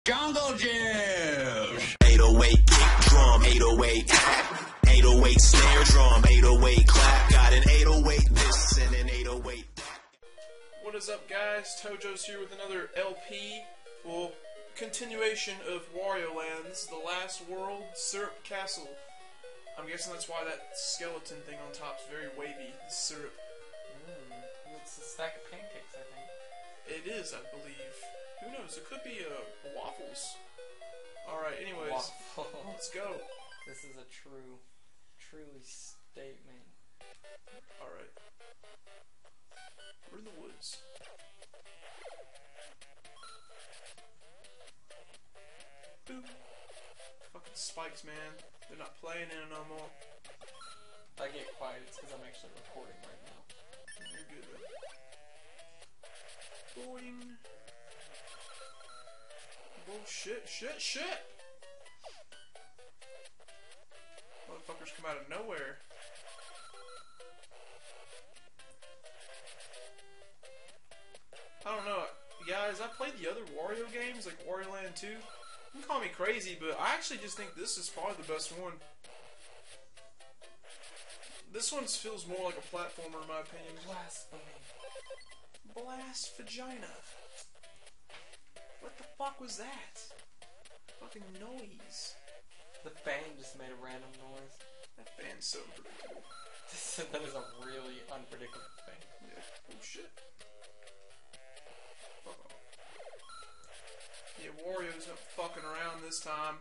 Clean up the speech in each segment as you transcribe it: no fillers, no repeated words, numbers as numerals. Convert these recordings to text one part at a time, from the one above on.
Jungle Juice! 808 kick drum, 808 808 snare drum, 808 clap. Got an 808 this and an 808 that. What is up, guys? Tojo's here with another LP. Well, continuation of Wario Land. This is the last world, Syrup Castle. I'm guessing that's why that skeleton thing on top is very wavy. The syrup. It's a stack of pancakes, I think. It is, I believe. Who knows? It could be waffles. Alright, anyways. Waffle. Let's go. This is a truly statement. Alright. We're in the woods. Boop. Fucking spikes, man. They're not playing in it no more. If I get quiet, it's because I'm actually recording right now. You're good, though. Boing. Oh, shit. Motherfuckers come out of nowhere. I don't know. Guys, I played the other Wario games, like Wario Land 2. You can call me crazy, but I actually just think this is probably the best one. This one feels more like a platformer in my opinion. Blasphemy. Blast vagina. What the fuck was that? Fucking noise. The fan just made a random noise. That fan's so unpredictable. That is a really unpredictable fan. Yeah. Oh shit. Fuck off. Yeah, Wario's not fucking around this time.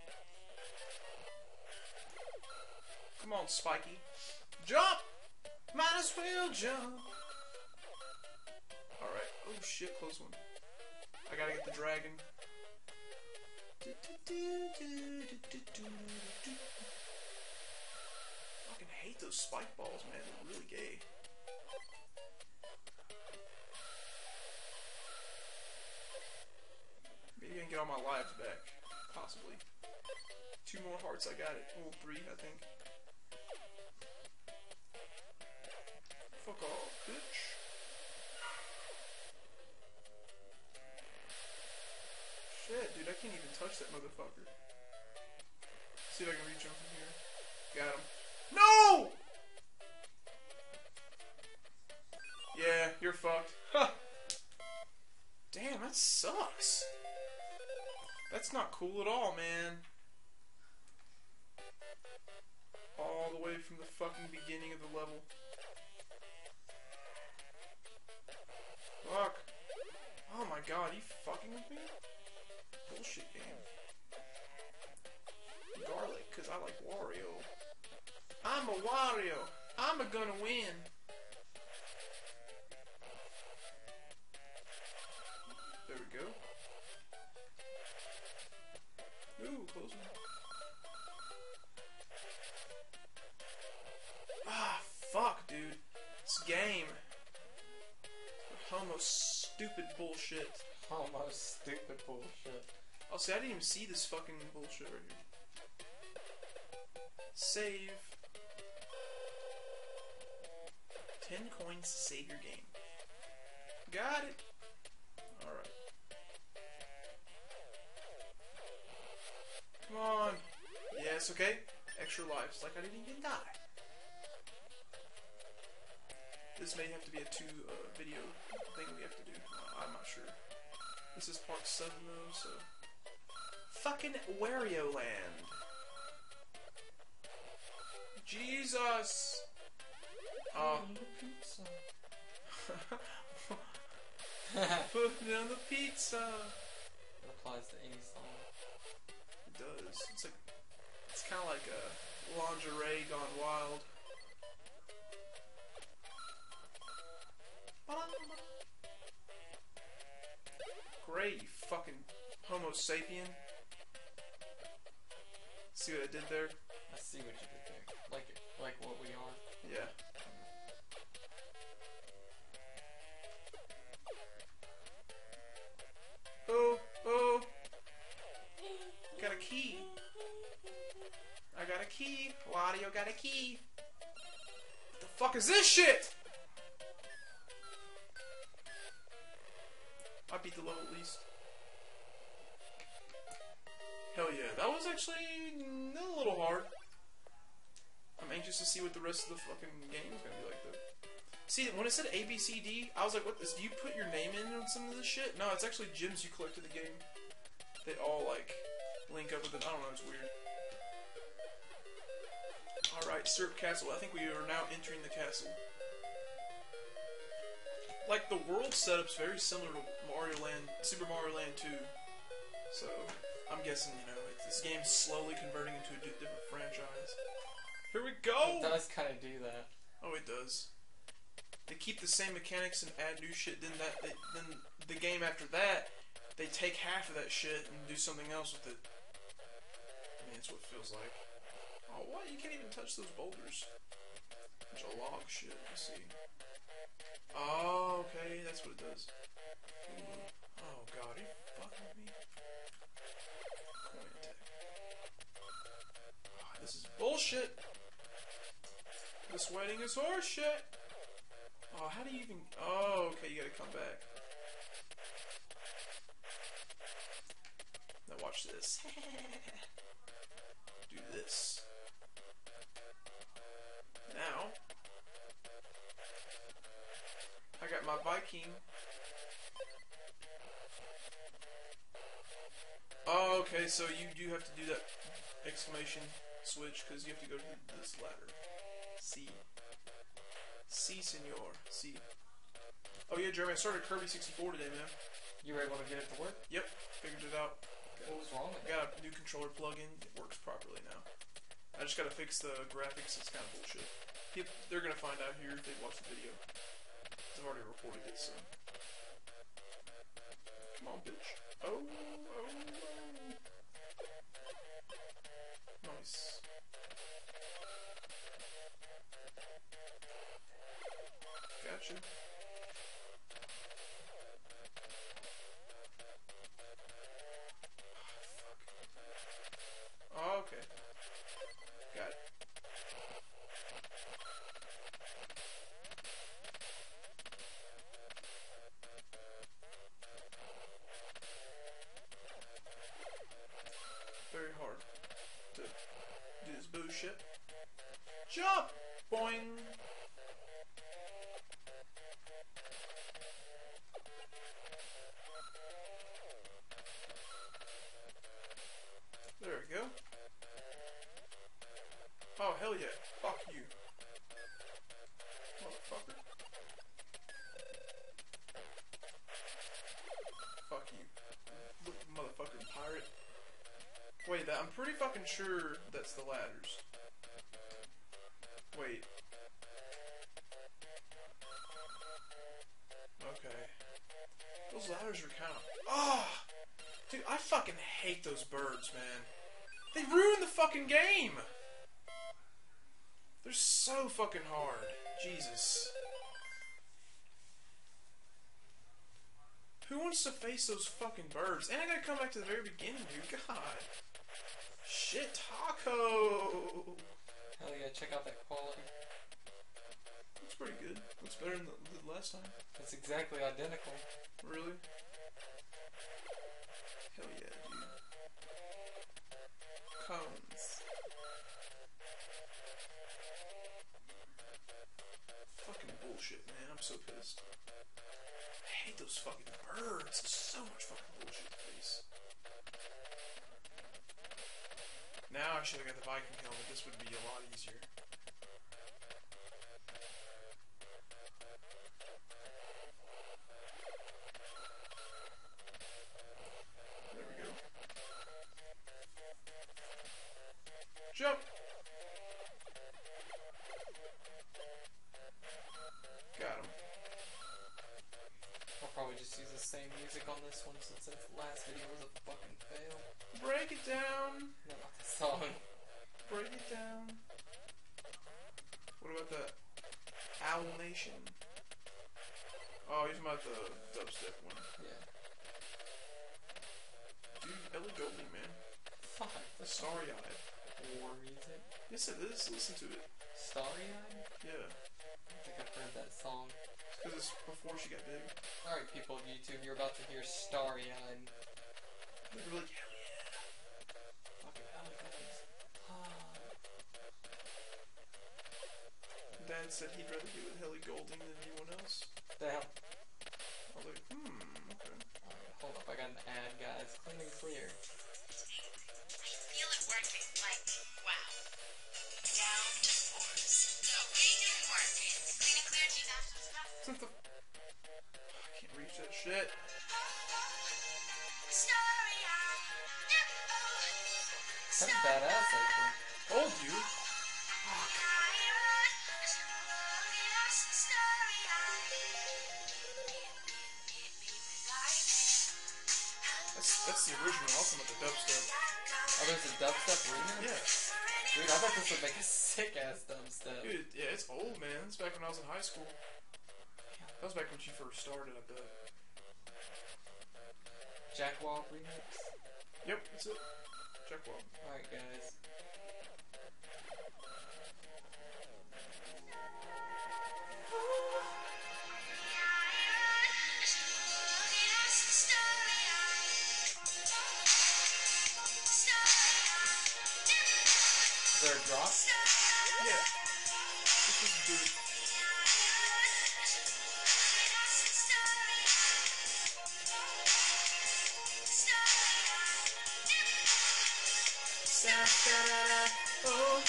Come on, Spiky. Jump! Might as well jump. Alright. Oh shit, close one. I gotta get the dragon. Fucking hate those spike balls, man. They're really gay. Maybe I can get all my lives back. Possibly. 2 more hearts, I got it. Well, 3, I think. Fuck off, bitch. Shit, dude, I can't even touch that motherfucker. See if I can reach him from here. Got him. No! Yeah, you're fucked. Huh. Damn, that sucks. That's not cool at all, man. All the way from the fucking beginning of the level. Fuck. Oh my god, are you fucking with me? Bullshit game. Garlic, cause I like Wario. I'm a Wario. I'm gonna win. There we go. Ooh, close one. Ah, fuck, dude. This game. Homo stupid bullshit. Almost stupid bullshit. Oh, see, I didn't even see this fucking bullshit right here. Save. 10 coins to save your game. Got it. Alright. Come on. Yes, okay. Extra lives. Like I didn't even die. This may have to be a 2 video thing we have to do. I'm not sure. This is part 7 though, so. Fucking Wario Land. Jesus! Oh. Put down the pizza! It applies to any song. It does. It's kinda like a lingerie gone wild. Great, you fucking Homo sapien. See what I did there? I see what you did there. Like what we are. Yeah. Oh. Got a key. I got a key. Wario got a key. What the fuck is this shit? I beat the level at least. Hell yeah. That was actually a little hard. I'm anxious to see what the rest of the fucking game is gonna be like, though. See, when it said A, B, C, D, I was like, what this? Do you put your name in on some of this shit? No, it's actually gems you collect in the game. They all, like, link up with it. I don't know, it's weird. Alright, Syrup Castle. I think we are now entering the castle. Like, the world setup's very similar to Mario Land, Super Mario Land 2. So, I'm guessing, you know, this game's slowly converting into a different franchise. Here we go! It does kind of do that. Oh, it does. They keep the same mechanics and add new shit. Then the game after that, they take half of that shit and do something else with it. I mean, that's what it feels like. Oh, what? You can't even touch those boulders. Bunch of log shit. Let's see. Oh, okay, that's what it does. Ooh. Oh god, are you fucking with me? Coin attack. Oh, this is bullshit. This wedding is horse shit. Oh, how do you even... Oh, okay, you gotta come back. Now watch this. Do this. Now, I got my Viking. Oh, okay, so you do have to do that exclamation switch, because you have to go to this ladder. C. Si, senor. Si. Oh yeah, Jeremy, I started Kirby 64 today, man. You were able to get it to work? Yep, figured it out. What was wrong with it? Got a new controller plug-in. It works properly now. I just gotta fix the graphics. It's kind of bullshit. They're gonna find out here if they watch the video. I've already reported it, so. Come on, bitch. Oh, oh, oh. Nice. Gotcha. Oh, okay. Got it. Very hard to do this bullshit. Jump! Boing! There we go. Oh, hell yeah. Fuck you. Motherfucker. Fuck you. Look, motherfucking pirate. Wait, I'm pretty fucking sure that's the ladders. Wait. Okay. Those ladders are kind of... Ah! Dude, I fucking hate those birds, man. They ruined the fucking game! They're so fucking hard. Jesus. Who wants to face those fucking birds? And I gotta come back to the very beginning, dude. God. Shit, taco! Hell yeah, check out that quality. Looks pretty good. Looks better than the last time. It's exactly identical. Really? Hell yeah, dude. Cones. Fucking bullshit, man. I'm so pissed. I hate those fucking birds. There's so much fucking bullshit in the face. Now I should have got the Viking helmet. This would be a lot easier. There we go. Jump! Got him. I'll probably just use the same music on this one since the last video was a fucking fail. Break it down! No, not the song. Break it down. What about that? Owl Nation. Oh, you're talking about the dubstep one. Yeah. Dude, Ellie Golding, man. Fuck. That's starry-eyed. War music. Yes, it is. Listen to it. Starry-eyed? Yeah. I don't think I've heard that song. Because it's before she got big. Alright, people of YouTube, you're about to hear Starry-eyed. They were like, hell yeah. said he'd rather be with Ellie Goulding than anyone else. Damn. I was like, okay. Alright, hold up, I got an ad, guys. Clean and clear. I feel it working. Like, wow. Down to force. So we can work it. Clean and clear, do you have some stuff? What the? I can't reach that shit. Story That's badass, actually. Told you. That's the original. Also with the dubstep. Oh, there's a dubstep remix? Yeah. Dude, I thought this would make a sick-ass dubstep. Dude, yeah, it's old, man. It's back when I was in high school. That was back when she first started, I bet. Jack Wall remix? Yep, that's it. Check well. Alright, guys. Is there a drop? Yeah. This is good. Oh.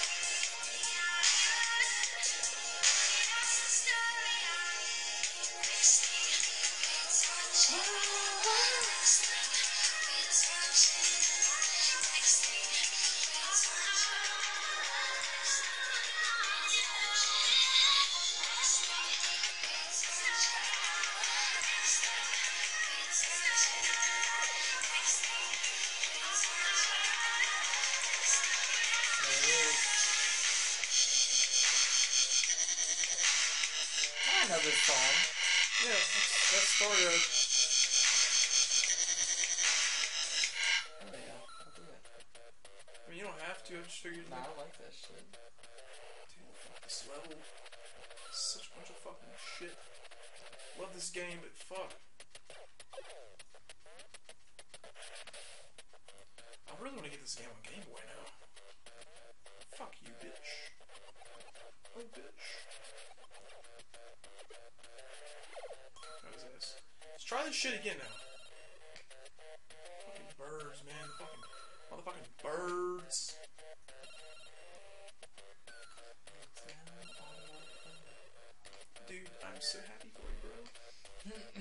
I know this song. Yeah, that's story of. Oh yeah, I'll do it. I mean, you don't have to. I just figured. Nah, I like that shit. Dude, fuck this level. Such a bunch of fucking shit. Love this game, but fuck. I really want to get this game on Game Boy now. Fuck you, bitch. Oh, bitch. Got his ass. Let's try this shit again now. Fucking birds, man. Fucking motherfucking birds. Dude, I'm so happy for you, bro.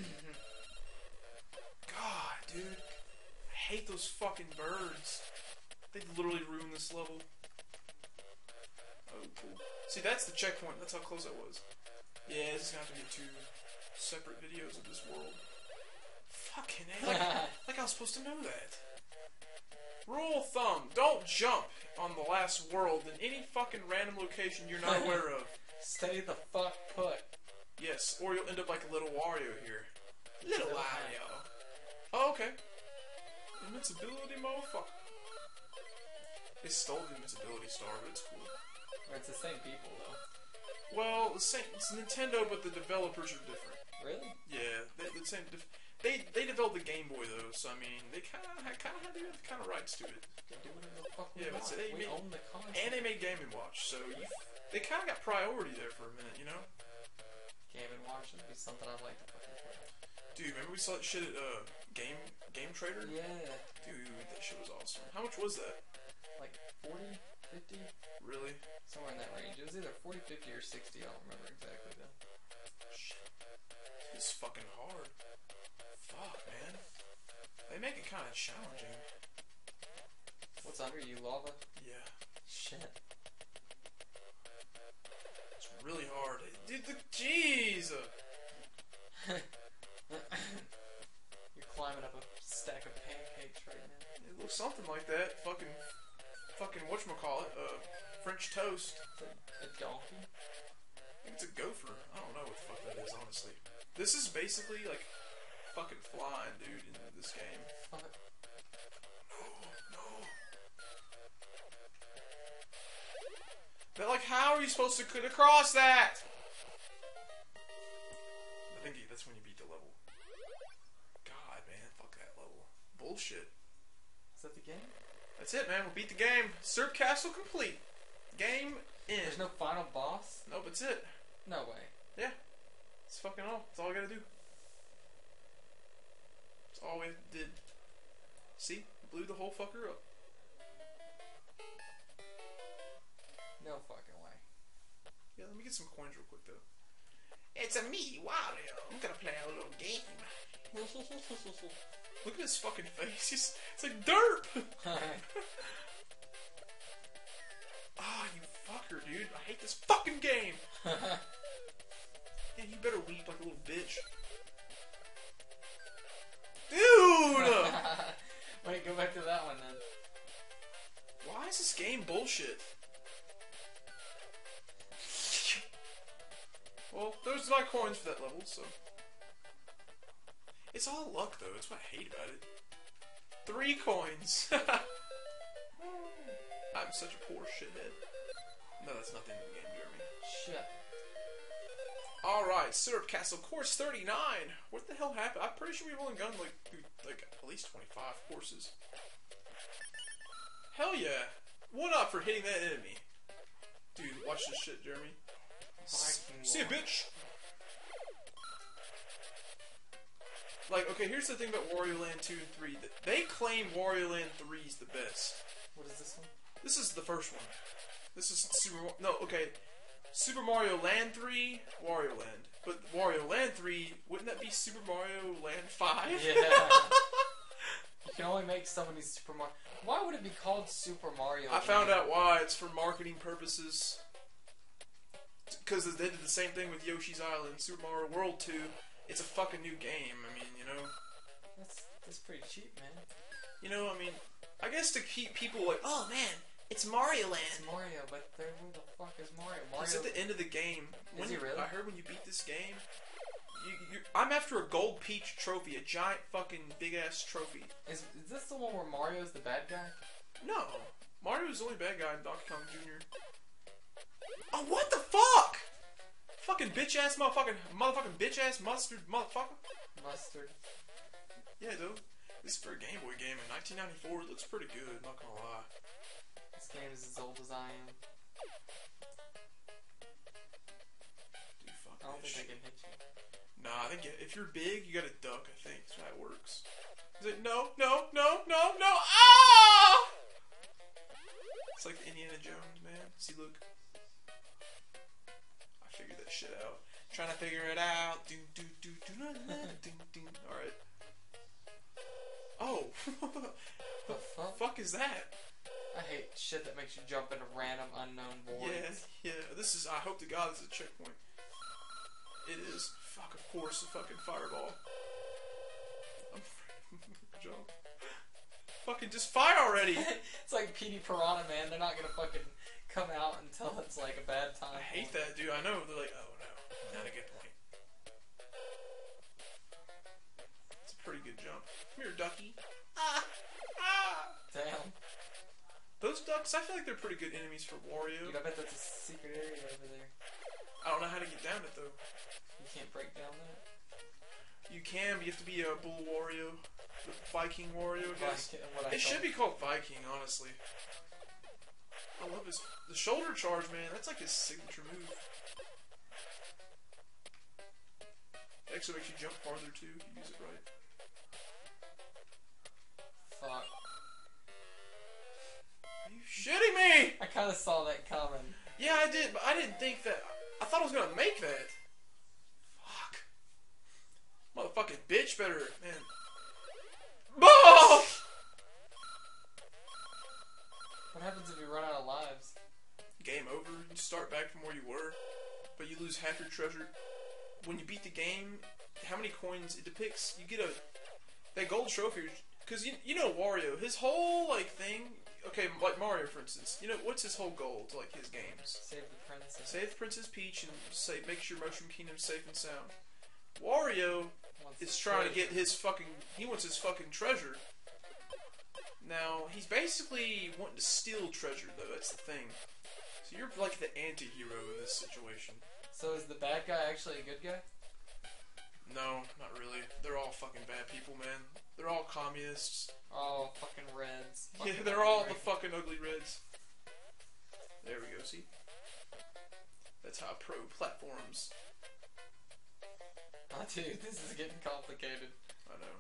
God, dude. I hate those fucking birds. They literally ruined this level. Oh, cool. See, that's the checkpoint. That's how close I was. Yeah, this is gonna have to be 2 separate videos of this world. Fucking hell. Like I was supposed to know that. Rule of thumb, don't jump on the last world in any fucking random location you're not aware of. Stay the fuck put. Yes, or you'll end up like a little Wario here. Little Wario. Oh, okay. Invincibility, motherfucker. They stole the invincibility star, but it's cool. It's the same people, though. Well, the same. It's Nintendo, but the developers are different. Really? Yeah, the same. They developed the Game Boy though, so I mean, they kind of had the kind of rights to it. They do whatever the fuck we Yeah, but want. they We made- own the concept. And they made Game & Watch, so they kind of got priority there for a minute, you know? Game and Watch would be something I'd like to fucking play. Dude, remember we saw that shit at Game Trader? Yeah. Dude, that shit was awesome. How much was that? Like 40, 50, Really? somewhere in that range. It was either 40, 50, or 60. I don't remember exactly though. Shit. It's fucking hard. Fuck, man. They make it kind of challenging. What's under you, lava? Yeah. Shit. It's really hard. Dude, jeez! You're climbing up a stack of pancakes right now. It looks something like that. Fucking whatchamacallit, French toast. A donkey? I think it's a gopher. I don't know what the fuck that is, honestly. This is basically like fucking flying, dude, in this game. Fuck. No. But like, how are you supposed to get across that? I think that's when you beat the level. God, man, fuck that level. Bullshit. Is that the game? That's it, man. We beat the game. Syrup Castle complete. Game end. There's no final boss? Nope, it's it. No way. Yeah. It's fucking all. That's all I gotta do. That's all we did. See? Blew the whole fucker up. No fucking way. Yeah, let me get some coins real quick, though. It's a me, Wario. I'm gonna play a little game. Look at his fucking face. It's like derp! Ah, you fucker, dude. I hate this fucking game. Yeah, you better weep like a little bitch. Dude! Wait, go back to that one then. Why is this game bullshit? Well, those are my coins for that level, so... It's all luck, though. That's what I hate about it. 3 coins! I'm such a poor shithead. No, that's not the end of the game, Jeremy. Shit. Alright, Syrup Castle, course 39! What the hell happened? I'm pretty sure we've only gone, like at least 25 courses. Hell yeah! 1 up for hitting that enemy. Dude, watch this shit, Jeremy. See ya, bitch! Like, okay, here's the thing about Wario Land 2 and 3. They claim Wario Land 3 is the best. What is this one? This is the first one. This is Super Mario Land 3, Wario Land. But Wario Land 3, wouldn't that be Super Mario Land 5? Yeah. You can only make so many Super Mario... Why would it be called Super Mario I found out why. It's for marketing purposes. Because they did the same thing with Yoshi's Island. Super Mario World 2, it's a fucking new game. I mean, you know. That's pretty cheap, man. You know, I mean, I guess to keep people like, oh man, it's Mario Land. It's Mario, but who the fuck is Mario? It's at the end of the game. Is he really? I heard when you beat this game, I'm after a gold peach trophy, a giant fucking big ass trophy. Is this the one where Mario's the bad guy? No, Mario's the only bad guy in Donkey Kong Jr. Oh, what the fuck? Fucking bitch ass motherfucking bitch ass mustard motherfucker. Mustard. Yeah, dude. This is for a Game Boy game in 1994. It looks pretty good, not gonna lie. This game is as old as I am. Dude, fuck I don't that think shit. I can hit you. Nah, I think if you're big, you gotta duck, I think. That's how it works. Is it? No, no, no, no, no! Ah! It's like Indiana Jones, man. See, look. I figured that shit out. Trying to figure it out. Alright. Oh! The fuck? Fuck is that? I hate shit that makes you jump into random unknown voids. Yeah. This is, I hope to God this is a checkpoint. It is. Fuck, of course, a fucking fireball. I'm jump. Fucking just fire already! It's like PD Piranha, man. They're not gonna fucking come out until it's like a bad time. I hate that, dude. I know. They're like, oh no, not a good point. It's a pretty good jump. Come here, ducky. Ah! Ah! Damn. Those ducks, I feel like they're pretty good enemies for Wario. Dude, I bet that's a secret area over there. I don't know how to get down it, though. You can't break down that. You can, but you have to be a Bull Wario. Viking Wario, I guess. It should be called Viking, honestly. I love his... The shoulder charge, man. That's like his signature move. It actually makes you jump farther, too, if you use it right. Fuck. Are you shitting me? I kind of saw that coming. Yeah, I did, but I didn't think that... I thought I was gonna make that. Fuck. Motherfucking bitch better, man. Oh! What happens if you run out of lives? Game over. You start back from where you were, but you lose half your treasure. When you beat the game, how many coins it depicts, you get that gold trophy. Because you know Wario, his whole like thing. Okay, like Mario for instance. You know what's his whole goal to like his games? Save the princess. Save the Princess Peach and make sure Mushroom Kingdom's safe and sound. Wario is trying to get his fucking. He wants his fucking treasure. Now he's basically wanting to steal treasure, though. That's the thing. So you're like the anti-hero in this situation. So is the bad guy actually a good guy? No, not really. They're all fucking bad people, man. They're all communists. Oh, fucking Reds. Yeah, they're all the fucking ugly Reds. There we go, see? Pro platforms. Oh, dude, this is getting complicated. I know.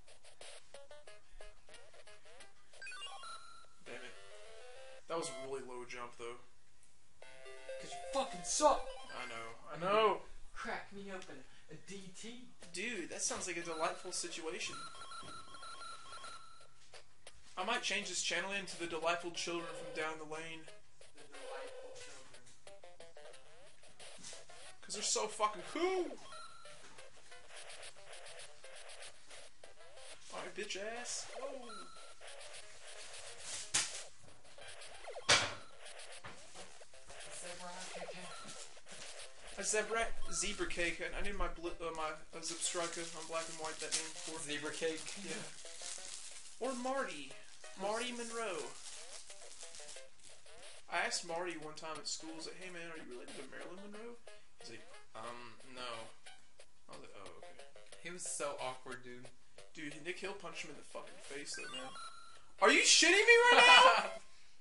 Damn it. That was a really low jump, though. Cause you fucking suck. I know. Crack me open a DT. Dude, that sounds like a delightful situation. I might change this channel into the Delightful Children from Down the Lane. The delightful children. Cause they're so fucking cool. Alright, bitch ass. Oh. Zebra cake. I need my Zebstrika on black and white. That name for Zebra cake. Yeah. Or Marty Monroe. I asked Marty one time at school. I was like, "Hey man, are you related to Marilyn Monroe?" He's like, no. I was like, "Oh, okay." He was so awkward, dude. Dude, Nick Hill punched him in the fucking face, though, man. Are you shitting me right now?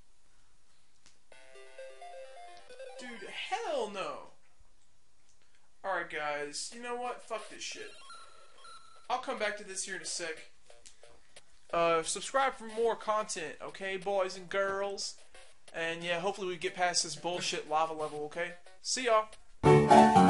Dude, hell no. Alright, guys. You know what? Fuck this shit. I'll come back to this here in a sec. Subscribe for more content, okay, boys and girls? And yeah, hopefully we get past this bullshit lava level, okay? See y'all.